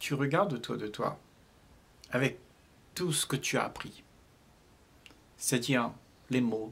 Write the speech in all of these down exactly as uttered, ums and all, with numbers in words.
tu regardes autour de toi avec tout ce que tu as appris, c'est-à-dire les mots,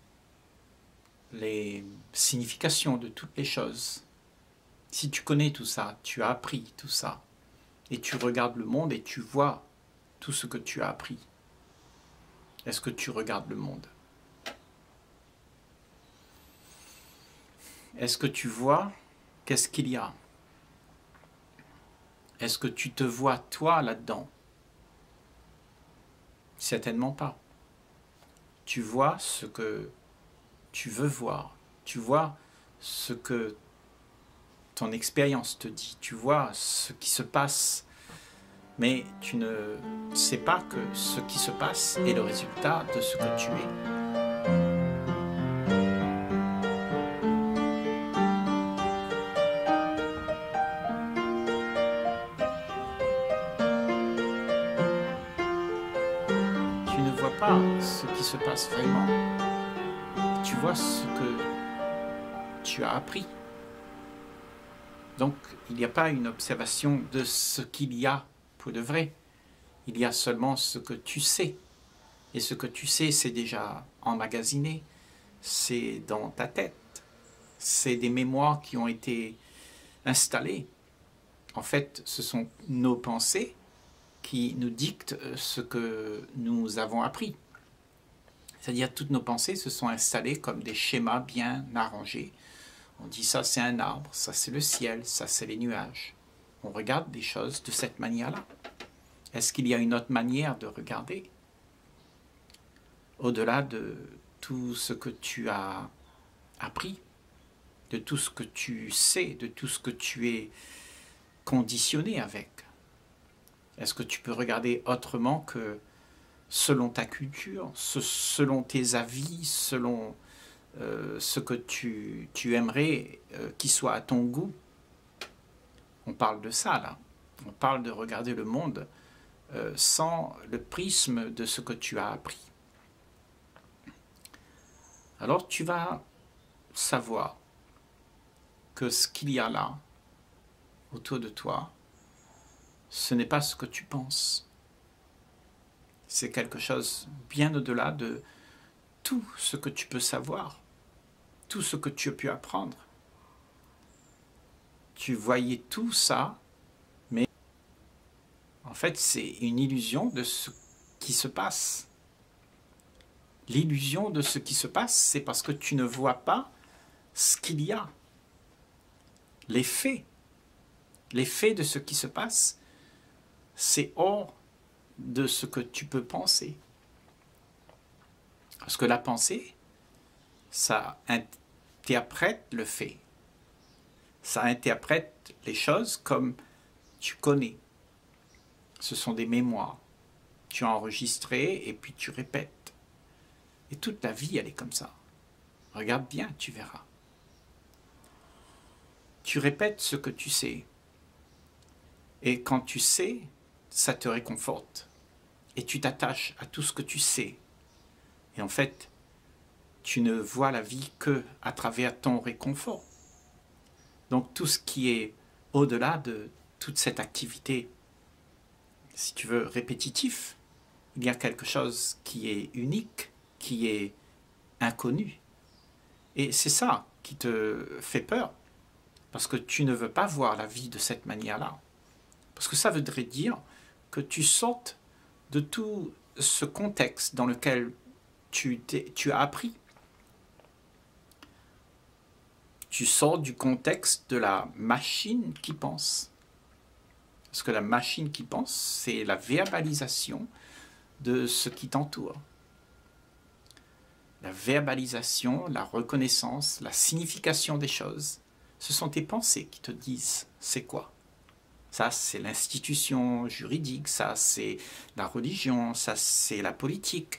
les significations de toutes les choses. Si tu connais tout ça, tu as appris tout ça, et tu regardes le monde et tu vois tout ce que tu as appris, est-ce que tu regardes le monde? Est-ce que tu vois qu'est-ce qu'il y a? Est-ce que tu te vois toi là-dedans? Certainement pas. Tu vois ce que tu veux voir. Tu vois ce que ton expérience te dit. Tu vois ce qui se passe. Mais tu ne sais pas que ce qui se passe est le résultat de ce que tu es. Tu ne vois pas ce qui se passe vraiment. Tu vois ce que tu as appris. Donc, il n'y a pas une observation de ce qu'il y a pour de vrai. Il y a seulement ce que tu sais. Et ce que tu sais, c'est déjà emmagasiné. C'est dans ta tête. C'est des mémoires qui ont été installées. En fait, ce sont nos pensées qui nous dictent ce que nous avons appris. C'est-à-dire, toutes nos pensées se sont installées comme des schémas bien arrangés. On dit ça c'est un arbre, ça c'est le ciel, ça c'est les nuages. On regarde des choses de cette manière-là. Est-ce qu'il y a une autre manière de regarder? Au-delà de tout ce que tu as appris, de tout ce que tu sais, de tout ce que tu es conditionné avec. Est-ce que tu peux regarder autrement que selon ta culture, selon tes avis, selon euh, ce que tu, tu aimerais euh, qu'il soit à ton goût? On parle de ça là. On parle de regarder le monde euh, sans le prisme de ce que tu as appris. Alors tu vas savoir que ce qu'il y a là, autour de toi, ce n'est pas ce que tu penses. C'est quelque chose bien au-delà de tout ce que tu peux savoir, tout ce que tu as pu apprendre. Tu voyais tout ça, mais en fait c'est une illusion de ce qui se passe. L'illusion de ce qui se passe, c'est parce que tu ne vois pas ce qu'il y a. Les faits, les faits de ce qui se passe, c'est hors de ce que tu peux penser. Parce que la pensée, ça interprète le fait. Ça interprète les choses comme tu connais. Ce sont des mémoires. Tu as enregistré et puis tu répètes. Et toute ta vie, elle est comme ça. Regarde bien, tu verras. Tu répètes ce que tu sais. Et quand tu sais, ça te réconforte. Et tu t'attaches à tout ce que tu sais. Et en fait, tu ne vois la vie que à travers ton réconfort. Donc tout ce qui est au-delà de toute cette activité, si tu veux, répétitif, il y a quelque chose qui est unique, qui est inconnu. Et c'est ça qui te fait peur, parce que tu ne veux pas voir la vie de cette manière-là. Parce que ça voudrait dire que tu sortes de tout ce contexte dans lequel tu, tu as appris. Tu sors du contexte de la machine qui pense. Parce que la machine qui pense, c'est la verbalisation de ce qui t'entoure. La verbalisation, la reconnaissance, la signification des choses, ce sont tes pensées qui te disent c'est quoi. Ça, c'est l'institution juridique, ça, c'est la religion, ça, c'est la politique.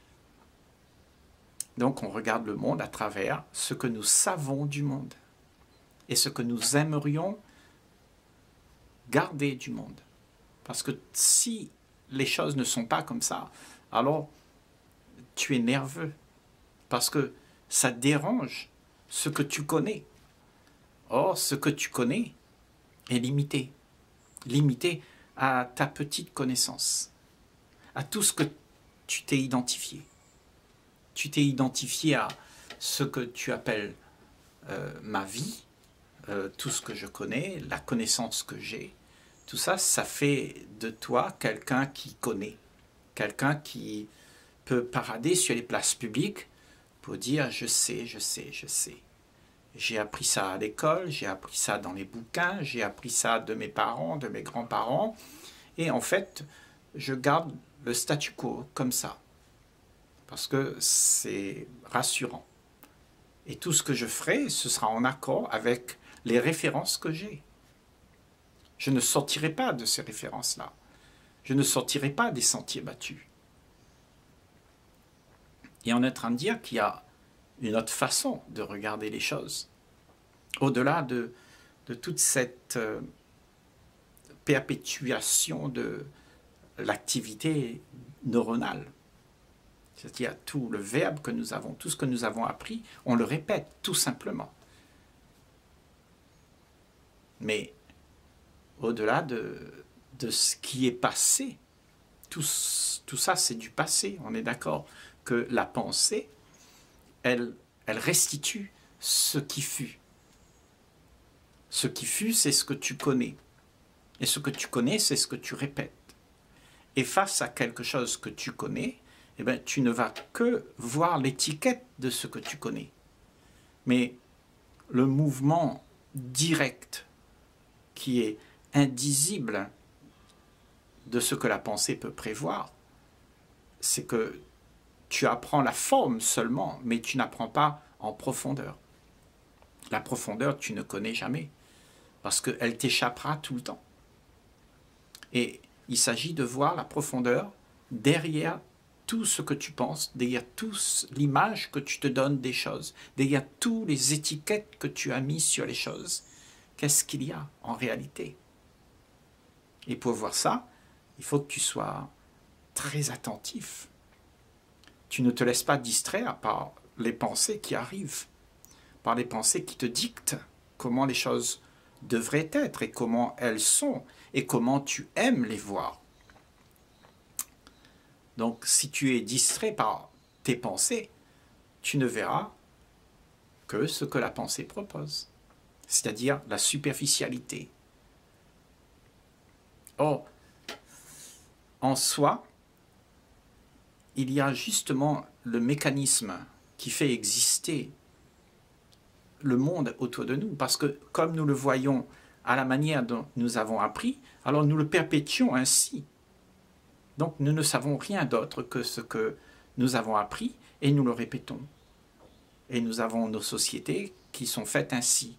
Donc, on regarde le monde à travers ce que nous savons du monde et ce que nous aimerions garder du monde. Parce que si les choses ne sont pas comme ça, alors tu es nerveux. Parce que ça dérange ce que tu connais. Or, ce que tu connais est limité. Limité à ta petite connaissance, à tout ce que tu t'es identifié. Tu t'es identifié à ce que tu appelles euh, ma vie, euh, tout ce que je connais, la connaissance que j'ai. Tout ça, ça fait de toi quelqu'un qui connaît, quelqu'un qui peut parader sur les places publiques pour dire « je sais, je sais, je sais ». J'ai appris ça à l'école, j'ai appris ça dans les bouquins, j'ai appris ça de mes parents, de mes grands-parents. Et en fait, je garde le statu quo comme ça, parce que c'est rassurant. Et tout ce que je ferai, ce sera en accord avec les références que j'ai. Je ne sortirai pas de ces références-là. Je ne sortirai pas des sentiers battus. Et on est en train de dire qu'il y a une autre façon de regarder les choses, au-delà de, de toute cette euh, perpétuation de l'activité neuronale. C'est-à-dire tout le verbe que nous avons, tout ce que nous avons appris, on le répète tout simplement. Mais au-delà de, de ce qui est passé, tout, tout ça c'est du passé, on est d'accord que la pensée, elle, elle restitue ce qui fut. Ce qui fut, c'est ce que tu connais. Et ce que tu connais, c'est ce que tu répètes. Et face à quelque chose que tu connais, eh bien, tu ne vas que voir l'étiquette de ce que tu connais. Mais le mouvement direct qui est indisible de ce que la pensée peut prévoir, c'est que tu apprends la forme seulement, mais tu n'apprends pas en profondeur. La profondeur, tu ne connais jamais, parce qu'elle t'échappera tout le temps. Et il s'agit de voir la profondeur derrière tout ce que tu penses, derrière toute l'image que tu te donnes des choses, derrière toutes les étiquettes que tu as mises sur les choses. Qu'est-ce qu'il y a en réalité? Et pour voir ça, il faut que tu sois très attentif. Tu ne te laisses pas distraire par les pensées qui arrivent, par les pensées qui te dictent comment les choses devraient être et comment elles sont et comment tu aimes les voir. Donc, si tu es distrait par tes pensées, tu ne verras que ce que la pensée propose, c'est-à-dire la superficialité. Or, en soi, il y a justement le mécanisme qui fait exister le monde autour de nous, parce que comme nous le voyons à la manière dont nous avons appris, alors nous le perpétuons ainsi. Donc nous ne savons rien d'autre que ce que nous avons appris et nous le répétons. Et nous avons nos sociétés qui sont faites ainsi.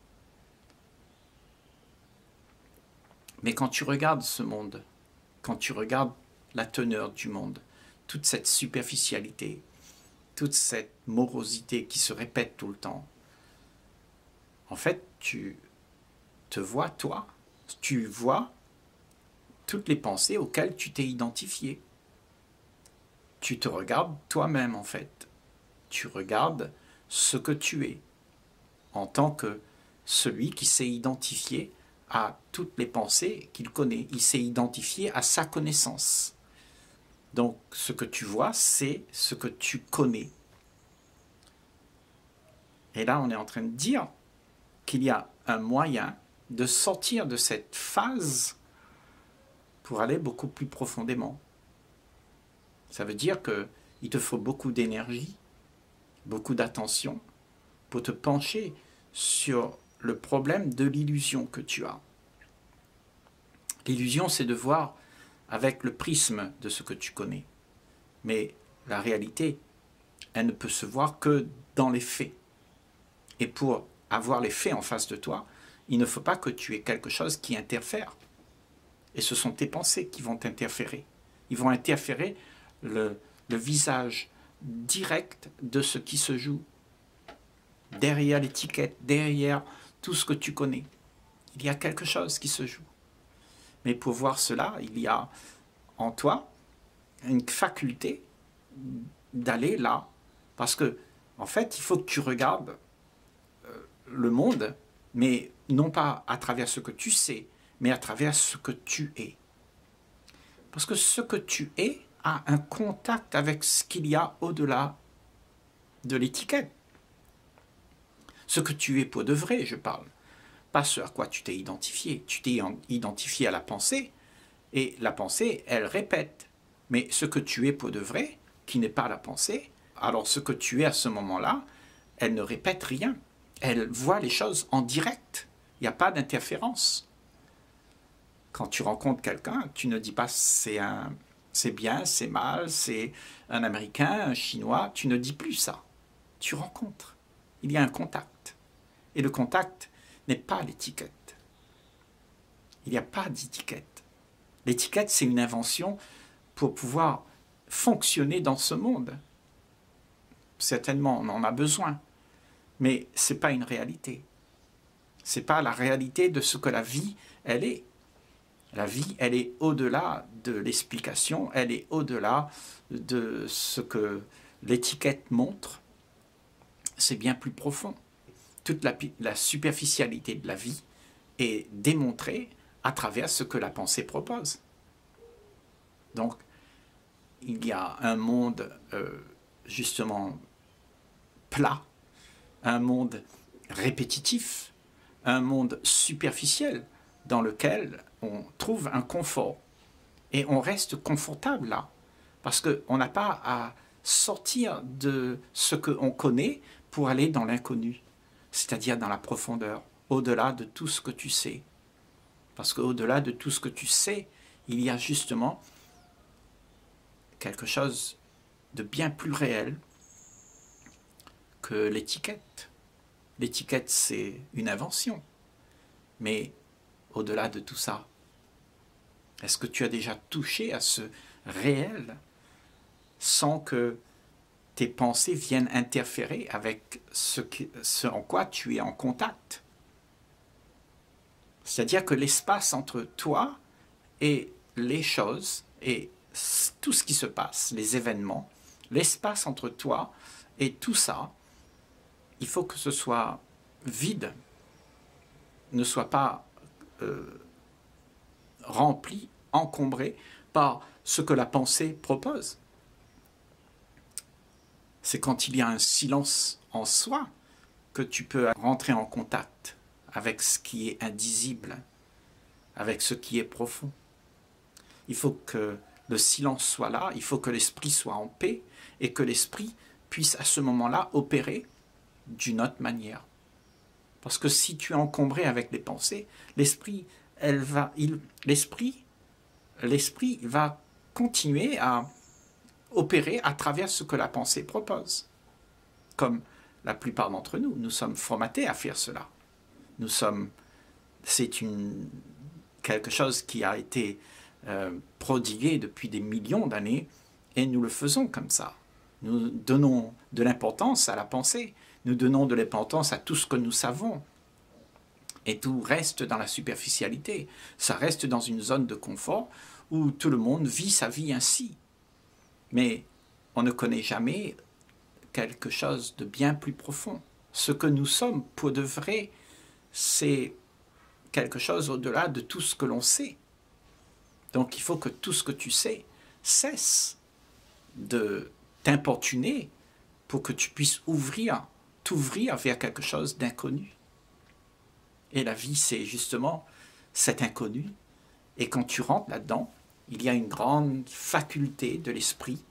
Mais quand tu regardes ce monde, quand tu regardes la teneur du monde, toute cette superficialité, toute cette morosité qui se répète tout le temps, en fait, tu te vois, toi, tu vois toutes les pensées auxquelles tu t'es identifié. Tu te regardes toi-même, en fait. Tu regardes ce que tu es, en tant que celui qui s'est identifié à toutes les pensées qu'il connaît. Il s'est identifié à sa connaissance. Donc, ce que tu vois, c'est ce que tu connais. Et là, on est en train de dire qu'il y a un moyen de sortir de cette phase pour aller beaucoup plus profondément. Ça veut dire qu'il te faut beaucoup d'énergie, beaucoup d'attention pour te pencher sur le problème de l'illusion que tu as. L'illusion, c'est de voir avec le prisme de ce que tu connais. Mais la réalité, elle ne peut se voir que dans les faits. Et pour avoir les faits en face de toi, il ne faut pas que tu aies quelque chose qui interfère. Et ce sont tes pensées qui vont interférer. Ils vont interférer le, le visage direct de ce qui se joue. Derrière l'étiquette, derrière tout ce que tu connais. Il y a quelque chose qui se joue. Mais pour voir cela, il y a en toi une faculté d'aller là. Parce que, en fait, il faut que tu regardes le monde, mais non pas à travers ce que tu sais, mais à travers ce que tu es. Parce que ce que tu es a un contact avec ce qu'il y a au-delà de l'étiquette. Ce que tu es pour de vrai, je parle. Pas ce à quoi tu t'es identifié. Tu t'es identifié à la pensée, et la pensée, elle répète. Mais ce que tu es pour de vrai, qui n'est pas la pensée, alors ce que tu es à ce moment-là, elle ne répète rien. Elle voit les choses en direct. Il n'y a pas d'interférence. Quand tu rencontres quelqu'un, tu ne dis pas c'est un, c'est bien, c'est mal, c'est un Américain, un Chinois. Tu ne dis plus ça. Tu rencontres. Il y a un contact. Et le contact n'est pas l'étiquette. Il n'y a pas d'étiquette. L'étiquette, c'est une invention pour pouvoir fonctionner dans ce monde. Certainement, on en a besoin. Mais ce n'est pas une réalité. Ce n'est pas la réalité de ce que la vie, elle est. La vie, elle est au-delà de l'explication, elle est au-delà de ce que l'étiquette montre. C'est bien plus profond. Toute la, la superficialité de la vie est démontrée à travers ce que la pensée propose. Donc, il y a un monde euh, justement plat, un monde répétitif, un monde superficiel dans lequel on trouve un confort et on reste confortable là parce qu'on n'a pas à sortir de ce qu'on connaît pour aller dans l'inconnu, c'est-à-dire dans la profondeur, au-delà de tout ce que tu sais. Parce qu'au-delà de tout ce que tu sais, il y a justement quelque chose de bien plus réel que l'étiquette. L'étiquette, c'est une invention. Mais au-delà de tout ça, est-ce que tu as déjà touché à ce réel sans que tes pensées viennent interférer avec ce, que, ce en quoi tu es en contact? C'est-à-dire que l'espace entre toi et les choses et tout ce qui se passe, les événements, l'espace entre toi et tout ça, il faut que ce soit vide, ne soit pas euh, rempli, encombré par ce que la pensée propose. C'est quand il y a un silence en soi que tu peux rentrer en contact avec ce qui est indisible, avec ce qui est profond. Il faut que le silence soit là, il faut que l'esprit soit en paix et que l'esprit puisse à ce moment-là opérer d'une autre manière. Parce que si tu es encombré avec les pensées, l'esprit, elle va, il, l'esprit, l'esprit va continuer à opérer à travers ce que la pensée propose. Comme la plupart d'entre nous, nous sommes formatés à faire cela. Nous sommes, c'est une, quelque chose qui a été euh, prodigué depuis des millions d'années et nous le faisons comme ça. Nous donnons de l'importance à la pensée, nous donnons de l'importance à tout ce que nous savons. Et tout reste dans la superficialité. Ça reste dans une zone de confort où tout le monde vit sa vie ainsi. Mais on ne connaît jamais quelque chose de bien plus profond. Ce que nous sommes pour de vrai, c'est quelque chose au-delà de tout ce que l'on sait. Donc il faut que tout ce que tu sais cesse de t'importuner pour que tu puisses ouvrir, t'ouvrir vers quelque chose d'inconnu. Et la vie, c'est justement cet inconnu. Et quand tu rentres là-dedans, il y a une grande faculté de l'esprit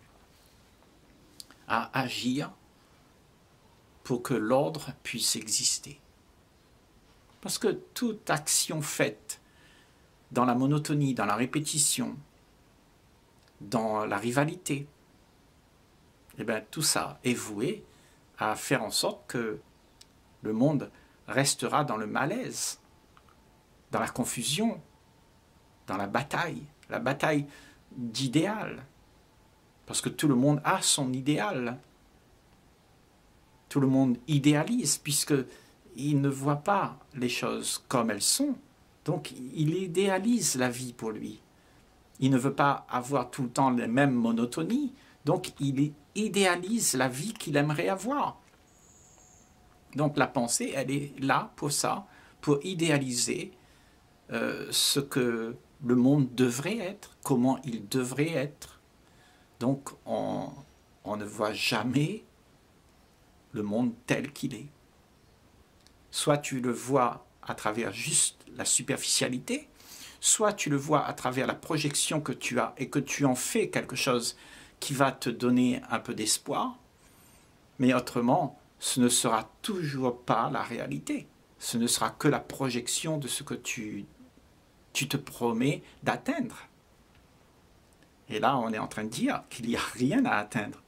à agir pour que l'ordre puisse exister. Parce que toute action faite dans la monotonie, dans la répétition, dans la rivalité, eh bien, tout ça est voué à faire en sorte que le monde restera dans le malaise, dans la confusion, dans la bataille, la bataille d'idéal. Parce que tout le monde a son idéal. Tout le monde idéalise, puisqu'il ne voit pas les choses comme elles sont. Donc, il idéalise la vie pour lui. Il ne veut pas avoir tout le temps les mêmes monotonies. Donc, il idéalise la vie qu'il aimerait avoir. Donc, la pensée, elle est là pour ça, pour idéaliser euh, ce que le monde devrait être, comment il devrait être. Donc on, on ne voit jamais le monde tel qu'il est. Soit tu le vois à travers juste la superficialité, soit tu le vois à travers la projection que tu as et que tu en fais quelque chose qui va te donner un peu d'espoir, mais autrement, ce ne sera toujours pas la réalité. Ce ne sera que la projection de ce que tu, tu te promets d'atteindre. Et là, on est en train de dire qu'il n'y a rien à atteindre.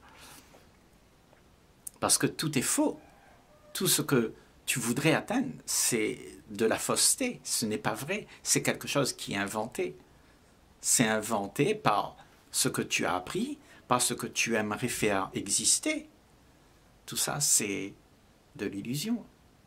Parce que tout est faux. Tout ce que tu voudrais atteindre, c'est de la fausseté. Ce n'est pas vrai. C'est quelque chose qui est inventé. C'est inventé par ce que tu as appris, par ce que tu aimerais faire exister. Tout ça, c'est de l'illusion.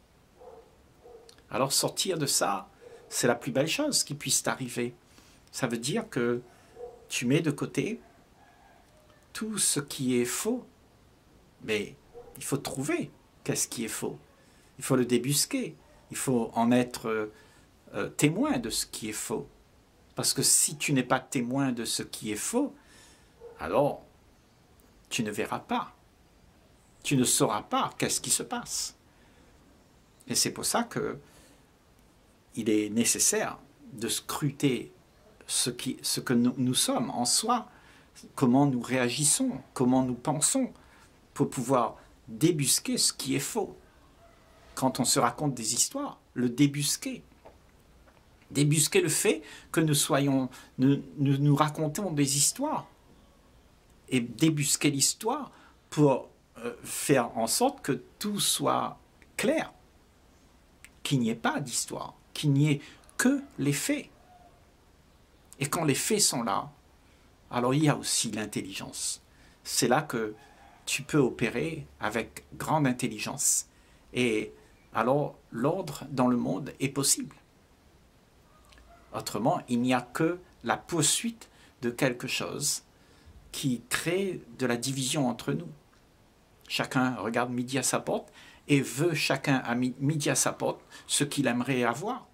Alors sortir de ça, c'est la plus belle chose qui puisse t'arriver. Ça veut dire que tu mets de côté tout ce qui est faux. Mais il faut trouver qu'est-ce qui est faux. Il faut le débusquer. Il faut en être euh, témoin de ce qui est faux. Parce que si tu n'es pas témoin de ce qui est faux, alors tu ne verras pas. Tu ne sauras pas qu'est-ce qui se passe. Et c'est pour ça que il est nécessaire de scruter ce, qui, ce que nous, nous sommes en soi, comment nous réagissons, comment nous pensons, pour pouvoir débusquer ce qui est faux. Quand on se raconte des histoires, le débusquer. Débusquer le fait que nous soyons, nous, nous, nous racontons des histoires. Et débusquer l'histoire pour euh, faire en sorte que tout soit clair. Qu'il n'y ait pas d'histoire, qu'il n'y ait que les faits. Et quand les faits sont là, alors il y a aussi l'intelligence. C'est là que tu peux opérer avec grande intelligence. Et alors l'ordre dans le monde est possible. Autrement, il n'y a que la poursuite de quelque chose qui crée de la division entre nous. Chacun regarde midi à sa porte et veut chacun à midi à sa porte ce qu'il aimerait avoir.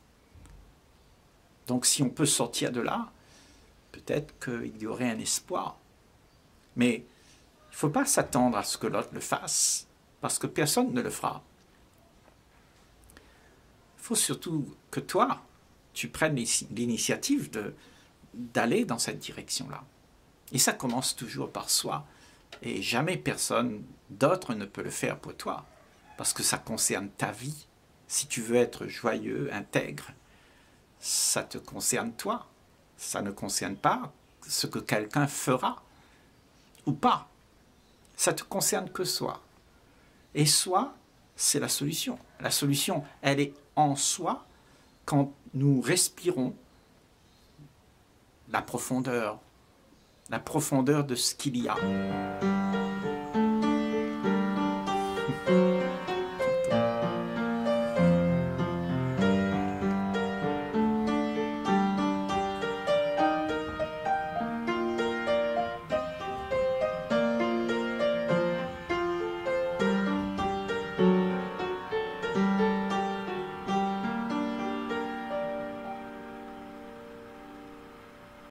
Donc si on peut sortir de là, peut-être qu'il y aurait un espoir. Mais il ne faut pas s'attendre à ce que l'autre le fasse, parce que personne ne le fera. Il faut surtout que toi, tu prennes l'initiative d'aller dans cette direction-là. Et ça commence toujours par soi. Et jamais personne d'autre ne peut le faire pour toi. Parce que ça concerne ta vie. Si tu veux être joyeux, intègre, ça te concerne toi. Ça ne concerne pas ce que quelqu'un fera ou pas. Ça te concerne que soi. Et soi, c'est la solution. La solution, elle est en soi quand nous respirons la profondeur, la profondeur de ce qu'il y a.